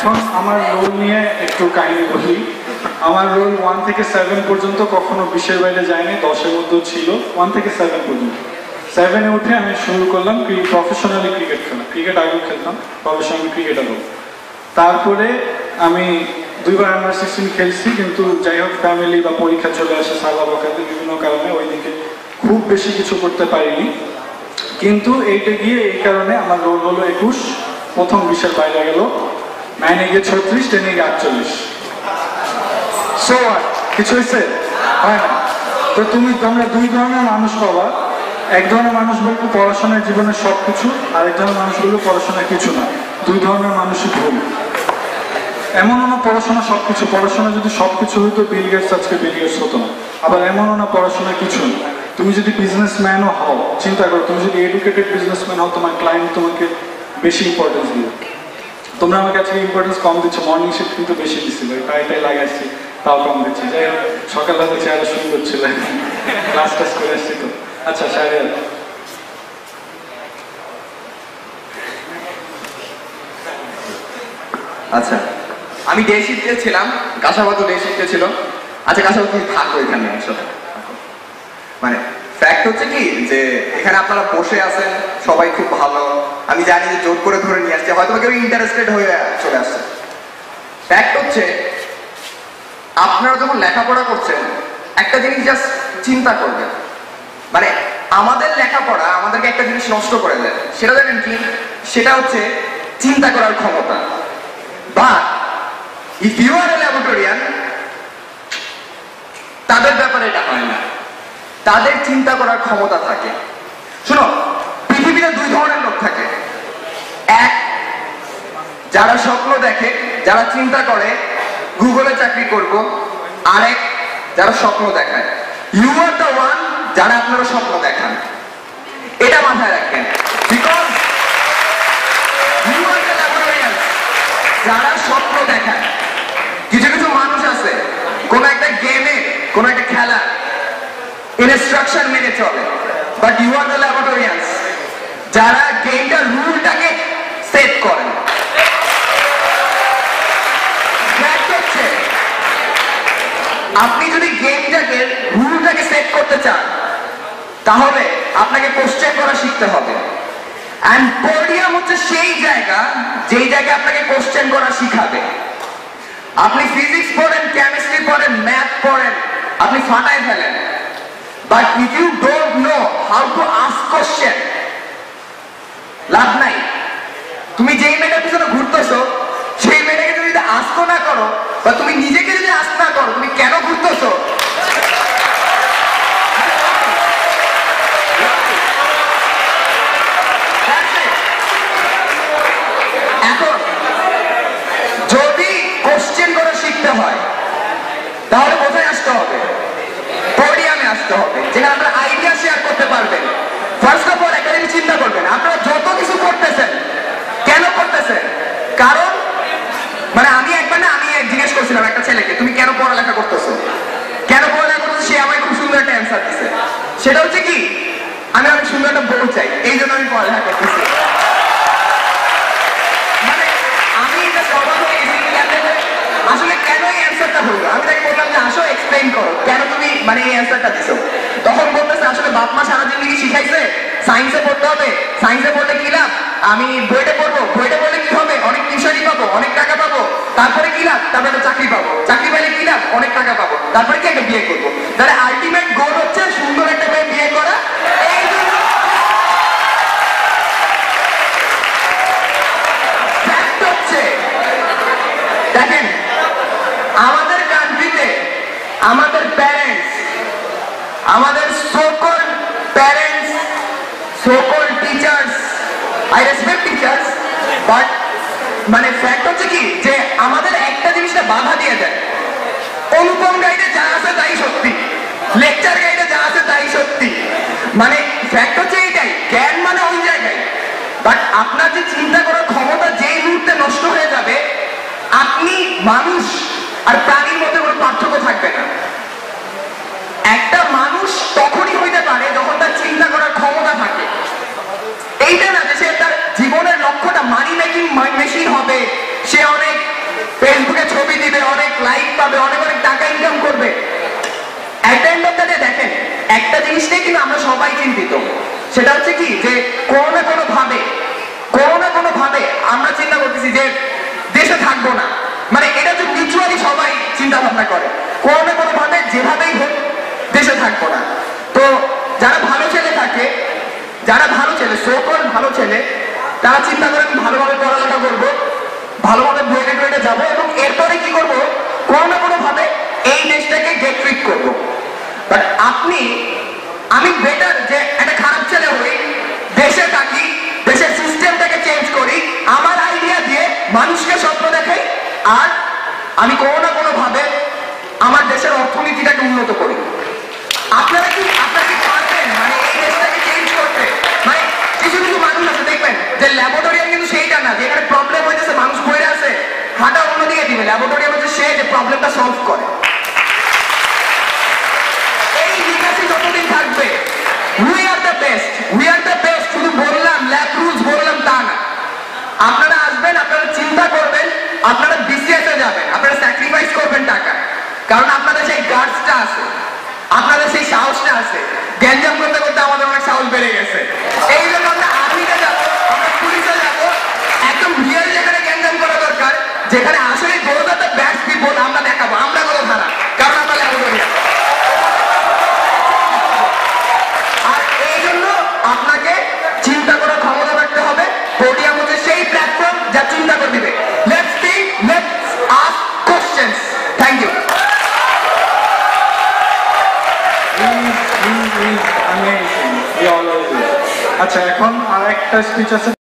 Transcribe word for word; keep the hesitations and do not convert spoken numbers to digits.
এখন আমার রোল নিয়ে একটু কাহিনী বলি। আমার রোল ওয়ান থেকে সেভেন পর্যন্ত কখনো বিশের বাইরে যায়নি, দশের মধ্যেও ছিল, ওয়ান থেকে সেভেন পর্যন্ত। সেভেনে উঠে আমি শুরু করলাম প্রফেশনালি ক্রিকেট খেলা। ক্রিকেট আগেও খেলতাম, প্রফেশনালি ক্রিকেটার হল। তারপরে আমি দুইবার আন্ডার সিক্সটিন খেলছি, কিন্তু যাই হোক ফ্যামিলি বা পরীক্ষা চলে আসে, সালা বকাতে বিভিন্ন কারণে ওই দিকে খুব বেশি কিছু করতে পারিনি। কিন্তু এইটা গিয়ে এই কারণে আমার রোল হলো একুশ, প্রথম বিশের বাইরে গেল, নাইনে গিয়ে ছত্রিশ, টেনে গিয়ে আটচল্লিশ। সো কিছু হয়েছে হয় না। তো তুমি তোমরা দুই ধরনের মানুষ পাবা। এক ধরনের মানুষ বলবো পড়াশোনার জীবনের সব কিছু, আরেক ধরনের মানুষ বলবো পড়াশোনার কিছু না। দুই ধরনের মানুষই ভুল। এমনও না পড়াশোনা সব কিছু, পড়াশোনা যদি সব কিছু হইতো বিল গেটস আজকে বিল গেটস হতো না। আবার এমনও না পড়াশোনা কিছু না। তুমি যদি বিজনেসম্যানও হও, চিন্তা করো, তুমি যদি এডুকেটেড বিজনেসম্যান হও, তোমার ক্লায়েন্ট তোমাকে বেশি ইম্পর্টেন্স দিবে। তোমরা আমার কাছে ইম্পর্টেন্স কম দিচ্ছ, মর্নিং শিফট কিন্তু বেশি দিচ্ছিল, টাইটাই লাগাচ্ছি তাও কম দিচ্ছি। যাই হোক সকালবেলা চেহারা সুন্দর ছিল, ক্লাস টাস করে আসছি তো। আচ্ছা সাড়ে আচ্ছা, আমি ডে শিফটে ছিলাম, কাশাবাদও ডে শিফটে ছিল। আচ্ছা কাশাবাদ তুমি থাকো এখানে একসাথে। মানে ফ্যাক্ট হচ্ছে কি যে এখানে আপনারা বসে আছেন, সবাই খুব ভালো। আমি জানি যে জোর করে ধরে নিয়ে আসছে, হয়তো কেউ ইন্টারেস্টেড হয়ে চলে আসছে। ফ্যাক্ট হচ্ছে আপনারা যখন লেখাপড়া করছেন একটা জিনিস জাস্ট চিন্তা করবেন, মানে আমাদের লেখাপড়া আমাদেরকে একটা জিনিস নষ্ট করে দেয়। সেটা জানেন কি? সেটা হচ্ছে চিন্তা করার ক্ষমতা। But if you are a laboratorian, তাদের ব্যাপারে এটা হয় না, তাদের চিন্তা করার ক্ষমতা থাকে। শুনো, পৃথিবীতে দুই ধরনের লোক থাকে। এক, যারা স্বপ্ন দেখে, যারা চিন্তা করে গুগলে চাকরি করব। আরেক, যারা স্বপ্ন দেখায়। ইউ আর দ্য ওয়ান যারা আপনারা স্বপ্ন দেখান। এটা মাথায় রাখবেন, because you are the laboratorian যারা স্বপ্ন দেখায়। কিছু কিছু মানুষ আছে কোন একটা গেমে, কোন একটা খেলা ইনস্ট্রাকশন মেনে চলে, but you are the laboratorians যারা গেমটার রুলটাকে সেট করেন। আপনি যদি গেমটাকে রুলটাকে সেট করতে চান তাহলে আপনাকে কোশ্চেন করা শিখতে হবে। এন্ড পোডিয়াম হচ্ছে সেই জায়গা যেই জায়গায় আপনাকে কোশ্চেন করা শিখাবে। আপনি ফিজিক্স পড়েন, কেমিস্ট্রি পড়েন, ম্যাথ পড়েন, আপনি ফাটাই ফেলেন, but if you don't know how to ask question, লাভ নাই। তুমি যেই মেয়েটার পিছনে ঘুরতেছো সেই মেয়েটাকে তুমি যদি আস্ক না করো, বা তুমি নিজেকে যদি আস্ক না করো তুমি কেন ঘুরতেছো, এখন যদি কোশ্চেন করা শিখতে হয় তাহলে কোথায় আসতে হবে? পোডিয়ামে আসতে হবে, যেখানে আপনারা আইডিয়া শেয়ার করতে পারবেন। ফার্স্ট অফ অল একটা জিনিস চিন্তা করবেন, আপনারা যত কিছু করতেছেন কেন করতেছেন? কারণ মানে আমি একবার না আমি জিজ্ঞেস করছিলাম একটা ছেলেকে, তুমি কেন পড়ালেখা করতেছো, কেন পড়ালেখা করতেছো? সে আমায় খুব সুন্দর একটা অ্যান্সার দিছে। সেটা হচ্ছে কি, আমি অনেক সুন্দর একটা বউ চাই, এই জন্য আমি পড়ালেখা করতেছি। মানে আমি এটা সবার হয়ে গেছি, আসলে কেন এই অ্যান্সারটা হলো? আমি তাকে বললাম যে আসো এক্সপ্লেইন করো কেন তুমি মানে এই অ্যান্সারটা দিছো। তখন বলতেছে আসলে বাপ মা সারা জিন্দগি শিখাইছে সায়েন্সে পড়তে হবে, সায়েন্সে পড়লে কি লাভ, আমি বইটা পড়বো, বইটা পড়লে কি হবে, অনেক টিউশনই পাবো, অনেক টাকা পাবো, তারপরে কি লাভ, তারপরে চাকরি পাবো, চাকরি পাইলে কি লাভ, অনেক টাকা পাবো, তারপরে কি একটা বিয়ে করবো। তাহলে আলটিমেট গোল হচ্ছে সুন্দর একটা মেয়ে বিয়ে করা। এই জন্য হচ্ছে দেখেন আমাদের কান্ট্রিতে আমাদের প্যারেন্টস, আমাদের সকল প্যারেন্টস, সকল teachers, I respect teachers, but মানে ফ্যাক্ট হচ্ছে কি যে আমাদের একটা জিনিসটা বাধা দিয়ে দেয়। অনুপম গাইডে যা আছে তাই সত্যি, লেকচার গাইডে যা আছে তাই সত্যি। মানে ফ্যাক্ট হচ্ছে এইটাই, জ্ঞান মানে ওই জায়গায়, বাট আপনার যে চিন্তা করার ক্ষমতা যেই মুহূর্তে নষ্ট হয়ে যাবে, আপনি মানুষ আর প্রাণীর মধ্যে কোনো পার্থক্য থাকবে না। একটা মানুষ তখনই হইতে পারে যখন তার চিন্তা করার ক্ষমতা থাকে। এইটা না যে সে তার জীবনের লক্ষ্যটা মানি মেকিং মেশিন হবে, সে অনেক হবে, অনেক অনেক টাকা ইনকাম করবে। At end of the day দেখেন একটা জিনিস নিয়ে কিন্তু আমরা সবাই চিন্তিত, সেটা হচ্ছে কি যে কোনো না কোনো ভাবে কোনো না কোনো ভাবে আমরা চিন্তা করতেছি যে দেশে থাকবো না, মানে এটা হচ্ছে মিউচুয়ালি সবাই চিন্তা ভাবনা করে কোনো না কোনো ভাবে যেভাবেই হোক দেশে থাকবো না। তো যারা ভালো ছেলে থাকে, যারা ভালো ছেলে সকল ভালো ছেলে তারা চিন্তা করে আমি ভালোভাবে পড়ালেখা করবো, ভালোভাবে বইয়ে টুয়েটে যাবো এবং এরপরে কি করবো কোনো না কোনো ভাবে এই দেশটাকে গেট রিড করবো। বাট আপনি আমি বেটার যে একটা খারাপ ছেলে হই, দেশে থাকি, দেশের সিস্টেমটাকে চেঞ্জ করি, আমার আইডিয়া দিয়ে মানুষকে স্বপ্ন দেখাই, আর আমি কোনো না কোনো ভাবে আমার দেশের অর্থনীতিটাকে উন্নত করি। আপনারা কি আপনারা কি পারবেন মানে এই দেশটাকে চেঞ্জ করতে? মানে কিছু কিছু মানুষ আছে দেখবেন যে ল্যাবরেটরিয়াম কিন্তু সেইটা না, যেখানে প্রবলেম হইতেছে মানুষ বইরে আছে হাঁটা অন্যদিকে দিবে, ল্যাবরেটরিয়াম হচ্ছে সে যে প্রবলেমটা সলভ করে। এই লিগাসি যতদিন থাকবে we are the best, we are the best শুধু বললাম ল্যাব রুলস বললাম তা না। আপনারা আসবেন, আপনারা চিন্তা করবেন, আপনারা বিসিএস এ যাবেন, আপনারা স্যাক্রিফাইস করবেন টাকা, কারণ আপনাদের সেই গার্ডসটা আছে, আপনাদের সেই সাহসটা আছে। গ্যাঞ্জাম করতে করতে আমাদের অনেক সাহস বেড়ে গেছে, এই জন্য আমরা আর্মিতে যাবো, আমরা পুলিশে যাবো, একদম রিয়েল যেখানে গ্যাঞ্জাম করা দরকার, যেখানে আসলে দৌড়াতে ব্যাট পিপল আমরা দেখাবো আমরা কোনো ধারা, কারণ আমরা ল্যাবরেটরিয়াম। আর এই জন্য আপনাকে চিন্তা করার ক্ষমতা রাখতে হবে। পোডিয়াম হচ্ছে সেই প্ল্যাটফর্ম যা চিন্তা করে দিবে। Let's think, let's ask questions. Thank you. আচ্ছা, এখন আর একটা স্পিচ আছে।